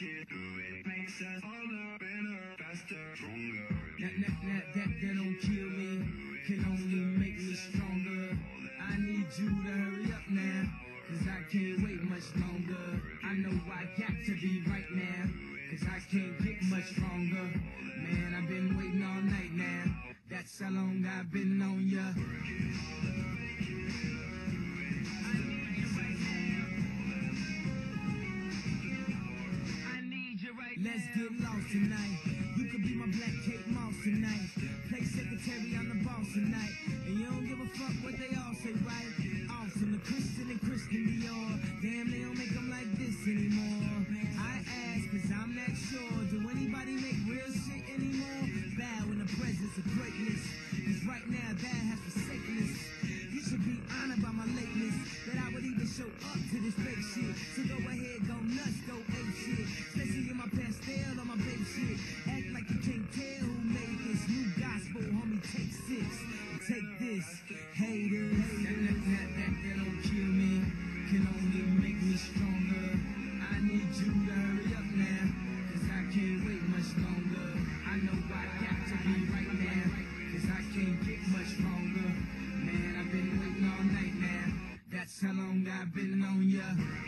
can do it. Makes us harder, better, faster, stronger. That don't kill me, can only make me stronger. I need you to hurry up now, cause I can't wait much longer. I know I got to be right now, cause I can't get much stronger. Man, I've been waiting all night now, that's how long I've been on ya. Let's get lost tonight. You could be my black Kate Moss tonight. Play secretary, I'm the boss tonight. And you don't give a fuck what they all say, right? Awesome, the Christian and Christian Dior. Damn, they don't make them like this anymore. I ask, cause I'm not sure. Do anybody make real shit anymore? Bow in the presence of greatness, cause right now that has forsaken us. You should be honored by my lateness, that I would even show up to this fake shit. So go ahead, go nuts, go ape shit. Especially in my pastel on my babe shit. Act like you can't tell who made this new gospel, homie. Take 6, take this, haters. That don't kill me, can only make me stronger. I need you to hurry up now, cause I can't wait much longer. I know I got to be right now, cause I can't get much stronger. Man, I've been waiting all night now, that's how long I've been on ya.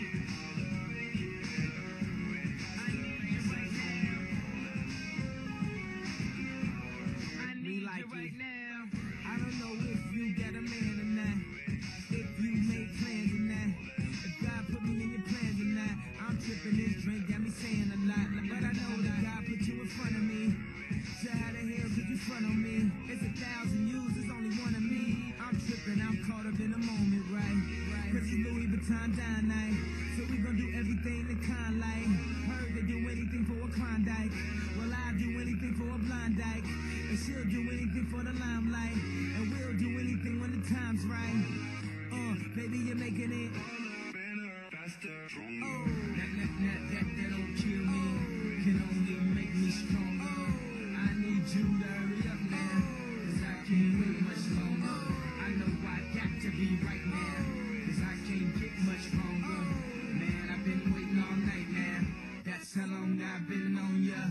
Right now, I don't know if you got a man or not, if you made plans or not, if God put me in your plans or not. I'm tripping, this drink got me saying a lot, but I know that God put you in front of me. So how the hell could you front on me? It's 1,000 yous, there's only one of me. I'm tripping, I'm caught up in the moment, right? Cause it's Louis Vuitton dine night, so we gon' do everything the kind like. Heard they do anything for a Klondike, well I'll do anything for a blind dyke. And she'll do anything for the limelight, and we'll do anything when the time's right. Baby, you're making it Better, faster, stronger. That don't kill me, can only make me stronger. I need you to hurry up now, cause I can't wait much longer. I know I got to be right now, cause I can't get much stronger. Man, I've been waiting all night now, that's how long I've been on ya.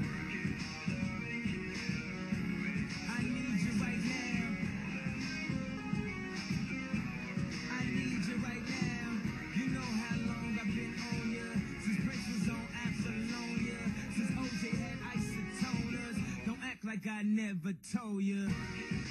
Like I never told you.